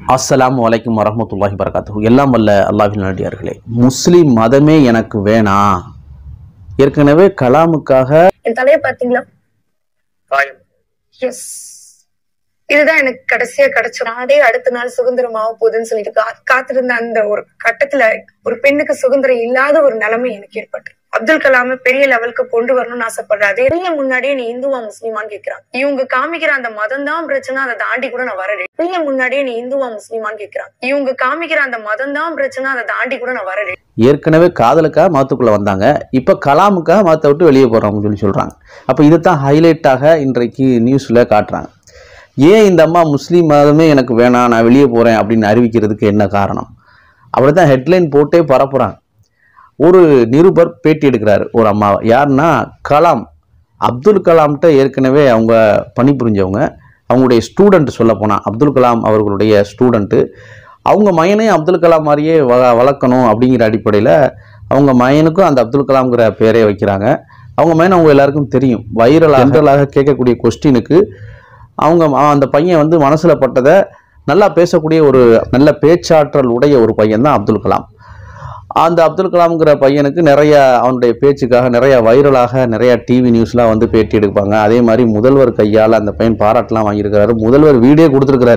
அஸ்ஸலாமு அலைக்கும் வரஹ்மத்துல்லாஹி வரகாத்துஹு. எல்லாம் வல்ல அல்லாஹ்வின் நல்லடியார்களே, முஸ்லிம் மதமே எனக்கு வேணாம். ஏற்கனவே கலாமுக்காக என் தலையை பாத்தீங்களா? எஸ், இதுதான் எனக்கு கடைசியா கிடைச்ச நாடே அடுத்த நாள் சுதந்திரமாக போகுதுன்னு சொல்லிட்டு காத்திருந்த அந்த ஒரு கட்டத்துல ஒரு பெண்ணுக்கு சுதந்திரம் இல்லாத ஒரு நிலைமை எனக்கு ஏற்பட்டு அப்துல் கலாம பெரிய லெவலுக்கு கொண்டு வரணும்னு ஆசைப்படுறேன். அதே முன்னாடியே நீ இந்துவா முஸ்லிமான்னு கேக்குறாங்க. இவங்க காமிக்கிற அந்த மதம் தான் பிரச்சனை, அதை தாண்டி கூட நான் வரேன். பெரிய முன்னாடியே நீ இந்துவா முஸ்லிமான்னு கேக்குறாங்க. இவங்க காமிக்கிற அந்த மதம் தான் பிரச்சனை, அதை தாண்டி கூட நான் வரேன். ஏற்கனவே காதலுக்காக மதத்துக்குள்ள வந்தாங்க, இப்ப கலாமுக்காக மதத்தை விட்டு வெளியே போறவங்க சொல்றாங்க. அப்ப இதைத்தான் ஹைலைட்டாக இன்றைக்கு நியூஸ்ல காட்டுறாங்க. ஏன் இந்த அம்மா முஸ்லீம் மதமே எனக்கு வேணாம், நான் வெளியே போறேன் அப்படின்னு அறிவிக்கிறதுக்கு என்ன காரணம்? அப்படித்தான் ஹெட்லைன் போட்டே பரப்புறாங்க. ஒரு நிருபர் பேட்டி எடுக்கிறாரு ஒரு அம்மாவை. யாருன்னா கலாம், அப்துல் கலாம்கிட்ட ஏற்கனவே அவங்க பணிபுரிஞ்சவங்க, அவங்களுடைய ஸ்டூடெண்ட். சொல்ல போனா அப்துல் கலாம் அவர்களுடைய ஸ்டூடெண்ட்டு. அவங்க மயனையும் அப்துல் கலாம் மாதிரியே வளர்க்கணும் அப்படிங்கிற அடிப்படையில் அவங்க மயனுக்கும் அந்த அப்துல் கலாம்ங்கிற பேரே வைக்கிறாங்க. அவங்க மயன் அவங்க எல்லாருக்கும் தெரியும். வைரலாக கேட்கக்கூடிய கொஸ்டினுக்கு அவங்க அந்த பையன் வந்து மனசில் பட்டதை நல்லா பேசக்கூடிய ஒரு நல்ல பேச்சாற்றல் உடைய ஒரு பையன் தான் அப்துல் கலாம். அந்த அப்துல் கலாம்ங்கிற பையனுக்கு நிறைய அவனுடைய பேச்சுக்காக நிறைய வைரலாக நிறைய டிவி நியூஸ்லாம் வந்து பேட்டி எடுப்பாங்க. அதே மாதிரி முதல்வர் கையால் அந்த பையன் பாராட்டெலாம் வாங்கியிருக்கிறாரு, முதல்வர் வீடே கொடுத்துருக்கிறாரு.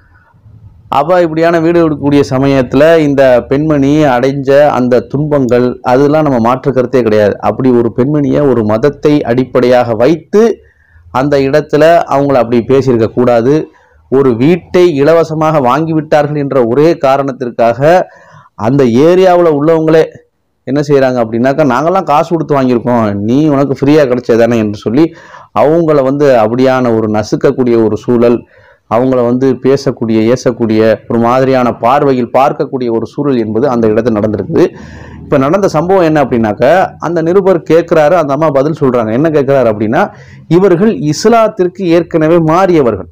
அப்போ இப்படியான வீடு எடுக்கக்கூடிய சமயத்தில் இந்த பெண்மணி அடைஞ்ச அந்த துன்பங்கள் அதெல்லாம் நம்ம மாற்று கருத்தே கிடையாது. அப்படி ஒரு பெண்மணியை ஒரு மதத்தை அடிப்படையாக வைத்து அந்த இடத்துல அவங்கள அப்படி பேசியிருக்க கூடாது. ஒரு வீட்டை இலவசமாக வாங்கிவிட்டார்கள் என்ற ஒரே காரணத்திற்காக அந்த ஏரியாவில் உள்ளவங்களே என்ன செய்கிறாங்க அப்படின்னாக்கா, நாங்கள்லாம் காசு கொடுத்து வாங்கியிருக்கோம், நீ உனக்கு ஃப்ரீயாக கிடைச்சதானே என்று சொல்லி அவங்கள வந்து அப்படியான ஒரு நசுக்கக்கூடிய ஒரு சூழல், அவங்கள வந்து பேசக்கூடிய ஏசக்கூடிய ஒரு மாதிரியான பார்வையில் பார்க்கக்கூடிய ஒரு சூழல் என்பது அந்த இடத்துல நடந்திருக்குது. இப்போ நடந்த சம்பவம் என்ன அப்படின்னாக்கா, அந்த நிருபர் கேட்குறாரு, அந்த அம்மா பதில் சொல்கிறாங்க. என்ன கேட்குறாரு அப்படின்னா, இவர்கள் இஸ்லாத்திற்கு ஏற்கனவே மாறியவர்கள்.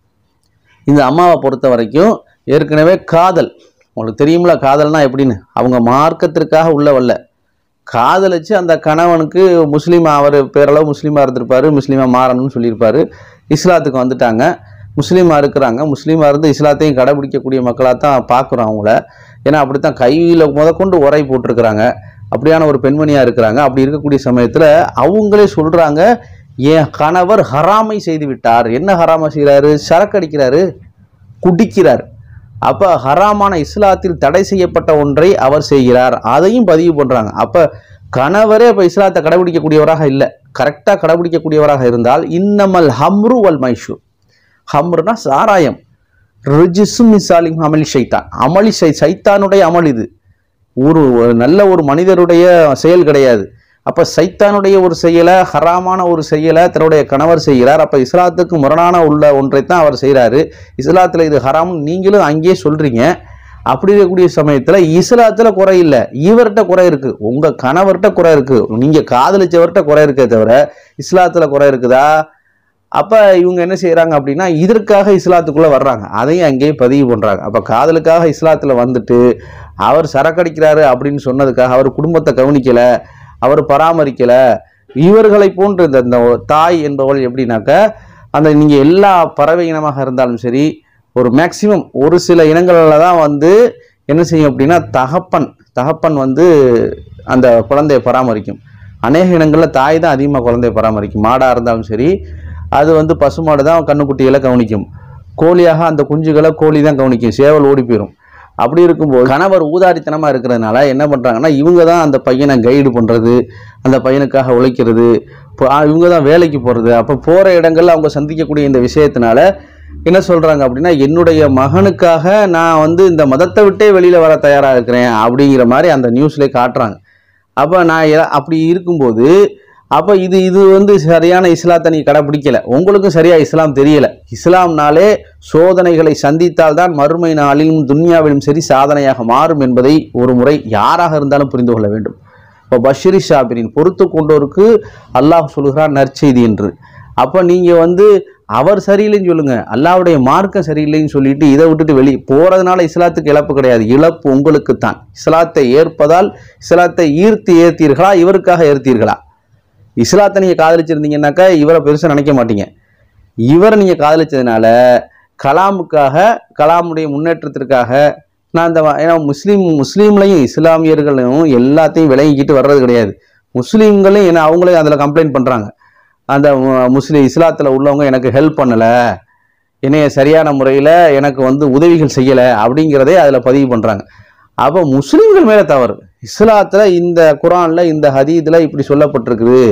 இந்த அம்மாவை பொறுத்த வரைக்கும் ஏற்கனவே காதல், உங்களுக்கு தெரியுங்களா காதல்னா எப்படின்னு, அவங்க மார்க்கத்திற்காக உள்ள வரல, காதலிச்சு அந்த கணவனுக்கு முஸ்லீம், அவர் பேரளவு முஸ்லீமாக இருந்திருப்பார், முஸ்லீமாக மாறணும்னு சொல்லியிருப்பார், இஸ்லாத்துக்கு வந்துட்டாங்க, முஸ்லீமாக இருக்கிறாங்க. முஸ்லீமாக இருந்து இஸ்லாத்தையும் கடைபிடிக்கக்கூடிய மக்களாக தான் பார்க்குறோம் அவங்கள. ஏன்னா அப்படித்தான் கையில் முதற்கொண்டு உரை போட்டிருக்கிறாங்க. அப்படியான ஒரு பெண்மணியாக இருக்கிறாங்க. அப்படி இருக்கக்கூடிய சமயத்தில் அவங்களே சொல்கிறாங்க, என் கணவர் ஹராமை செய்து விட்டார். என்ன ஹராமை செய்கிறாரு? சரக்கு அடிக்கிறாரு, குடிக்கிறார். அப்போ ஹராமான இஸ்லாத்தில் தடை செய்யப்பட்ட ஒன்றை அவர் செய்கிறார், அதையும் பதிவு பண்ணுறாங்க. அப்போ கணவரே இப்போ இஸ்லாத்தை கடைபிடிக்கக்கூடியவராக இல்லை. கரெக்டாக கடைபிடிக்கக்கூடியவராக இருந்தால் இன்னமல் ஹம்ரு வல் மைஷூ, ஹம்ருனா சாராயம், ரிஜிசும் மிசாலிம் அமளி சைத்தான், அமளி சைத்தானுடைய அமல். இது ஒரு நல்ல ஒரு மனிதருடைய செயல் கிடையாது. அப்போ சைத்தானுடைய ஒரு செயலை, ஹராமான ஒரு செயலை தன்னுடைய கணவர் செய்கிறார். அப்போ இஸ்லாத்துக்கு முரணான உள்ள ஒன்றைத்தான் அவர் செய்கிறாரு. இஸ்லாத்தில் இது ஹராம் நீங்களும் அங்கேயே சொல்கிறீங்க. அப்படி இருக்கக்கூடிய சமயத்தில் இஸ்லாத்தில் குறை இல்லை, இவர்கிட்ட குறை இருக்குது, உங்கள் கணவர்கிட்ட குறை இருக்குது, நீங்கள் காதலிச்சவர்கிட்ட குறை இருக்கே தவிர இஸ்லாத்தில் குறை இருக்குதா? அப்போ இவங்க என்ன செய்கிறாங்க அப்படின்னா, இதற்காக இஸ்லாத்துக்குள்ளே வர்றாங்க, அதையும் அங்கேயே பதிவு பண்ணுறாங்க. அப்போ காதலுக்காக இஸ்லாத்தில் வந்துட்டு அவர் சரக்கடிக்கிறாரு அப்படின்னு சொன்னதுக்காக அவர் குடும்பத்தை கவனிக்கலை, அவர் பராமரிக்கலை. இவர்களை போன்று இந்த தாய் என்பவள் எப்படின்னாக்க, அந்த நீங்கள் எல்லா பறவை இனமாக இருந்தாலும் சரி, ஒரு மேக்சிமம் ஒரு சில இனங்களில் தான் வந்து என்ன செய்யும் அப்படின்னா, தகப்பன் வந்து அந்த குழந்தையை பராமரிக்கும். அநேக இனங்களில் தாய் தான் அதிகமாக குழந்தையை பராமரிக்கும். மாடாக இருந்தாலும் சரி, அது வந்து பசுமாடு தான் கண்ணுக்குட்டிகளை கவனிக்கும். கோழியாக அந்த குஞ்சுகளை கோழி தான் கவனிக்கும், சேவல் ஓடி போயிடும். அப்படி இருக்கும்போது கணவர் ஊதாரித்தனமாக இருக்கிறதுனால என்ன பண்ணுறாங்கன்னா, இவங்க தான் அந்த பையனை கைடு பண்ணுறது, அந்த பையனுக்காக உழைக்கிறது, இவங்க தான் வேலைக்கு போகிறது. அப்போ போகிற இடங்கள்ல அவங்க சந்திக்கக்கூடிய இந்த விஷயத்தினால என்ன சொல்கிறாங்க அப்படின்னா, என்னுடைய மகனுக்காக நான் வந்து இந்த மதத்தை விட்டே வெளியில் வர தயாராக இருக்கிறேன் அப்படிங்கிற மாதிரி அந்த நியூஸ்லேயே காட்டுறாங்க. அப்போ நான் அப்படி இருக்கும்போது அப்போ இது வந்து சரியான இஸ்லாத்தை நீ கடைப்பிடிக்கலை, உங்களுக்கும் சரியாக இஸ்லாம் தெரியலை. இஸ்லாம்னாலே சோதனைகளை சந்தித்தால் தான் மறுமை நாளிலும் துன்யாவிலும் சரி சாதனையாக மாறும் என்பதை ஒரு முறை யாராக இருந்தாலும் புரிந்து கொள்ள வேண்டும். இப்போ பஷீரி ஷாபிரின் பொறுத்து கொண்டோருக்கு அல்லாஹ் சொல்கிறான் நற்செய்தி என்று. அப்போ நீங்கள் வந்து அவர் சரியில்லைன்னு சொல்லுங்க, அல்லாஹ்வுடைய மார்க்கம் சரியில்லைன்னு சொல்லிட்டு இதை விட்டுட்டு வெளியே போகிறதுனால இஸ்லாத்துக்கு இழப்பு கிடையாது, இழப்பு உங்களுக்கு தான். இஸ்லாத்தை ஏற்பதால் இஸ்லாத்தை ஏற்றீர்களா, இவருக்காக ஏற்றீர்களா? இஸ்லாத்தை நீங்கள் காதலிச்சிருந்தீங்கன்னாக்கா இவரை பெருசாக நினைக்க மாட்டீங்க. இவரை நீங்கள் காதலிச்சதுனால கலாமுக்காக, கலாமுடைய முன்னேற்றத்திற்காக நான் இந்த ஏன்னா முஸ்லீம்லையும் இஸ்லாமியர்களும் எல்லாத்தையும் விளங்கிக்கிட்டு வர்றது கிடையாது. முஸ்லீம்களையும் ஏன்னா அவங்களே அதில் கம்ப்ளைண்ட் பண்ணுறாங்க. அந்த இஸ்லாத்தில் உள்ளவங்க எனக்கு ஹெல்ப் பண்ணலை, என்னைய சரியான முறையில் எனக்கு வந்து உதவிகள் செய்யலை அப்படிங்கிறதே அதில் பதிவு பண்ணுறாங்க. அப்போ முஸ்லீம்கள் மேலே தவறு. இஸ்லாத்தில் இந்த குரானில் இந்த ஹதீத்தில் இப்படி சொல்லப்பட்டிருக்குது.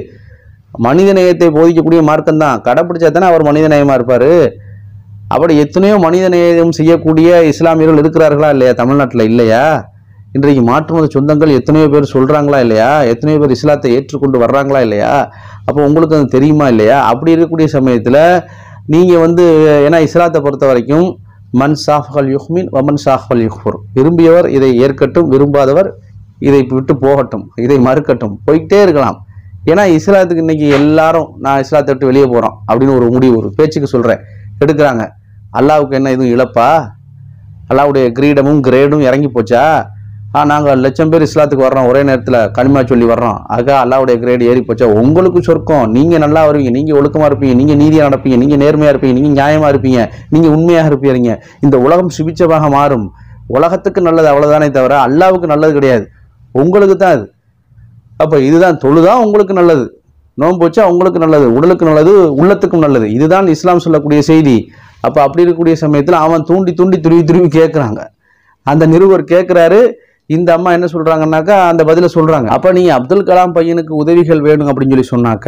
மனித நேயத்தை போதிக்கக்கூடிய மார்க்கம் தான், கடைப்பிடிச்சா தானே அவர் மனித நேயமாக இருப்பார். அப்படி எத்தனையோ மனித நேயம் செய்யக்கூடிய இஸ்லாமியர்கள் இருக்கிறார்களா இல்லையா? தமிழ்நாட்டில் இல்லையா? இன்றைக்கு மாற்றுமத சொந்தங்கள் எத்தனையோ பேர் சொல்கிறாங்களா இல்லையா? எத்தனையோ பேர் இஸ்லாத்தை ஏற்றுக்கொண்டு வர்றாங்களா இல்லையா? அப்போ உங்களுக்கு அது தெரியுமா இல்லையா? அப்படி இருக்கக்கூடிய சமயத்தில் நீங்கள் வந்து ஏன்னா இஸ்லாத்தை பொறுத்த வரைக்கும் மன் சாஃபல் யுஹ்மின் வமன் சாஃபல் யுஹ்புர், விரும்பியவர் இதை ஏற்கட்டும், விரும்பாதவர் இதை விட்டு போகட்டும், இதை மறுக்கட்டும், போய்கிட்டே இருக்கலாம். ஏன்னா இஸ்லாத்துக்கு இன்னைக்கு எல்லாரும் நான் இஸ்லாத்தை விட்டு வெளியே போகிறோம் அப்படின்னு ஒரு முடிவு, ஒரு பேச்சுக்கு சொல்கிறேன், எடுக்கிறாங்க. அல்லாவுக்கு என்ன எதுவும் இழப்பா? அல்லாவுடைய கிரீடமும் கிரேடும் இறங்கி போச்சா? நாங்கள் லட்சம் பேர் இஸ்லாத்துக்கு வர்றோம், ஒரே நேரத்தில் கனிமா சொல்லி வர்றோம், ஆகா அல்லாவுடைய கிரேடு ஏறி போச்சா? உங்களுக்கு சொர்க்கம், நீங்கள் நல்லா வருவீங்க, நீங்கள் ஒழுக்கமாக இருப்பீங்க, நீங்கள் நீதியாக நடப்பீங்க, நீங்கள் நேர்மையாக இருப்பீங்க, நீங்கள் நியாயமாக இருப்பீங்க, நீங்கள் உண்மையாக இருப்பீங்க, இந்த உலகம் சுபிச்சமாக மாறும், உலகத்துக்கு நல்லது அவ்வளோதானே தவிர அல்லாவுக்கு நல்லது கிடையாது, உங்களுக்கு தான் அது. அப்போ இதுதான் தொழுதா உங்களுக்கு நல்லது, நோன்பு வச்சா உங்களுக்கு நல்லது, உடலுக்கு நல்லது, உள்ளத்துக்கும் நல்லது, இதுதான் இஸ்லாம் சொல்லக்கூடிய செய்தி. அப்போ அப்படி இருக்கக்கூடிய சமயத்தில் அவன் தூண்டி தூண்டி துருவி துருவி கேட்குறாங்க. அந்த நிருபர் கேட்குறாரு, இந்த அம்மா என்ன சொல்கிறாங்கன்னாக்கா அந்த பதிலை சொல்கிறாங்க. அப்போ நீங்கள் அப்துல் கலாம் பையனுக்கு உதவிகள் வேணும் அப்படின்னு சொல்லி சொன்னாக்க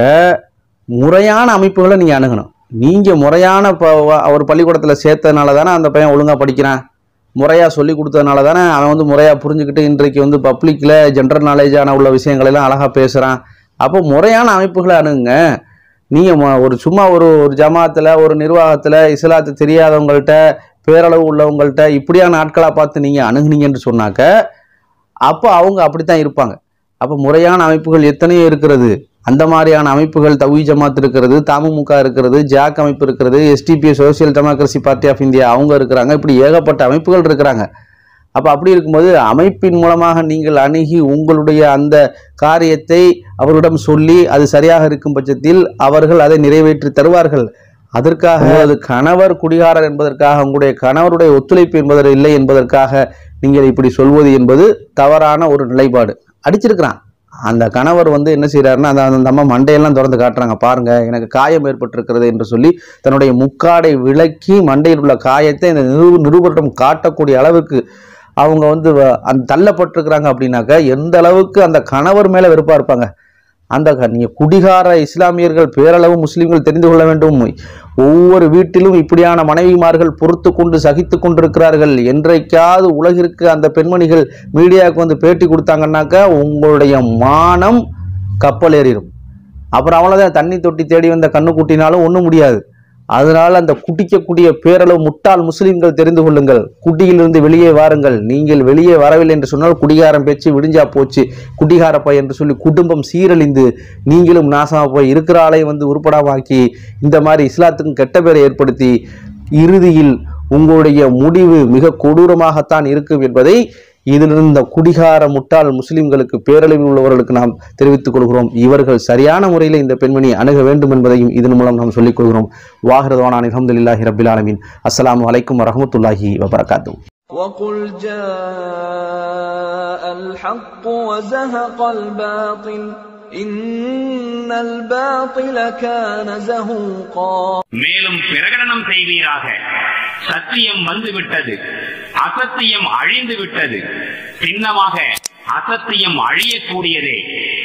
முறையான அமைப்புகளை நீங்கள் அணுகணும். நீங்கள் முறையான அவர் பள்ளிக்கூடத்தில் சேர்த்ததுனால தானே அந்த பையன் ஒழுங்காக படிக்கிறான், முறையாக சொல்லி கொடுத்ததுனால தானே அவன் வந்து முறையாக புரிஞ்சுக்கிட்டு இன்றைக்கு வந்து பப்ளிக்கில் ஜென்ரல் நாலேஜான உள்ள விஷயங்களெல்லாம் அழகாக பேசுகிறான். அப்போ முறையான அமைப்புகளை அணுகுங்க. நீங்கள் ஒரு சும்மா ஒரு ஜமாத்தில் ஒரு நிர்வாகத்தில் இஸ்லாத்து தெரியாதவங்கள்ட்ட பேரளவு உள்ளவங்கள்ட்ட இப்படியான ஆட்களாக பார்த்து நீங்கள் அணுகுனீங்கன்னு சொன்னாக்க அப்போ அவங்க அப்படித்தான் இருப்பாங்க. அப்போ முறையான அமைப்புகள் எத்தனையோ இருக்கிறது. அந்த மாதிரியான அமைப்புகள் தௌஹீத் ஜமாத் இருக்கிறது, தமுமுக இருக்கிறது, ஜாக் அமைப்பு இருக்கிறது, SDP social democracy party of India அவங்க இருக்கிறாங்க, இப்படி ஏகப்பட்ட அமைப்புகள் இருக்கிறாங்க. அப்போ அப்படி இருக்கும்போது அமைப்பின் மூலமாக நீங்கள் அணுகி உங்களுடைய அந்த காரியத்தை அவரிடம் சொல்லி அது சரியாக இருக்கும் பட்சத்தில் அவர்கள் அதை நிறைவேற்றி தருவார்கள். அதற்காக அது கணவர் குடிகாரர் என்பதற்காக, உங்களுடைய கணவருடைய ஒத்துழைப்பு என்பது இல்லை என்பதற்காக நீங்கள் இப்படி சொல்வது என்பது தவறான ஒரு நிலைப்பாடு. அடிச்சிருக்கிறான் அந்த கணவர் வந்து என்ன செய்யறாருன்னா, அந்த அம்மா மண்டையெல்லாம் திறந்து காட்டுறாங்க, பாருங்க எனக்கு காயம் ஏற்பட்டிருக்கிறது என்று சொல்லி தன்னுடைய முக்காடை விளக்கி மண்டையில் உள்ள காயத்தை இந்த நிருபரிடம் காட்டக்கூடிய அளவுக்கு அவங்க வந்து அந்த தள்ளப்பட்டிருக்கிறாங்க. அப்படின்னாக்க எந்த அளவுக்கு அந்த கணவர் மேல வெறுப்பா இருப்பாங்க. அந்த நீங்க குடிகார இஸ்லாமியர்கள் பேரளவு முஸ்லிம்கள் தெரிந்து கொள்ள வேண்டும், ஒவ்வொரு வீட்டிலும் இப்படியான மனைவிமார்கள் பொறுத்து கொண்டு சகித்து கொண்டிருக்கிறார்கள். என்றைக்காவது உலகிற்கு அந்த பெண்மணிகள் மீடியாவுக்கு வந்து பேட்டி கொடுத்தாங்கன்னாக்க உங்களுடைய மானம் கப்பல் ஏறிடும். அப்புறம் அவ்வளோதான், தண்ணி தொட்டி தேடி வந்த கண்ணு குட்டினாலும் ஒன்றும் முடியாது. அதனால அந்த குடிக்கக்கூடிய பேரளவு முட்டாள் முஸ்லிம்கள் தெரிந்து கொள்ளுங்கள், குடியிலிருந்து வெளியே வாருங்கள். நீங்கள் வெளியே வரவில்லை என்று சொன்னால் குடிகாரம் பேச்சு விடிஞ்சா போச்சு, குடிகார பை என்று சொல்லி குடும்பம் சீரழிந்து நீங்களும் நாசமா போய் இருக்கிற ஆளை வந்து உருப்படாமாக்கி இந்த மாதிரி இஸ்லாத்துக்கும் கெட்ட பேரை ஏற்படுத்தி இறுதியில் உங்களுடைய முடிவு மிக கொடூரமாகத்தான் இருக்கும் என்பதை இதிலிருந்து இந்த குடிகார முட்டாள் முஸ்லிம்களுக்கு பேரளவில் உள்ளவர்களுக்கு நாம் தெரிவித்துக் கொள்கிறோம். இவர்கள் சரியான முறையில் இந்த பெண்மணியை அணுக வேண்டும் என்பதையும் இதன் மூலம் நாம் சொல்லிக் கொள்கிறோம். வாஹிரதவானா அல்ஹம்துலில்லாஹி ரப்பில் ஆலமீன். அஸ்ஸலாமு அலைக்கும் வரஹ்மத்துல்லாஹி வபரகாத்துஹு. وَقُلْ جَاءَ الْحَقُّ وَزَهَقَ الْبَاطِلُ إِنَّ الْبَاطِلَ كَانَ زَهُوقًا. மேலும் பிரகடனம் செய்வீராக, சத்தியம் வந்துவிட்டது, அசத்தியம் அழிந்து விட்டது, சின்னமாக அசத்தியம் அழியக்கூடியதே.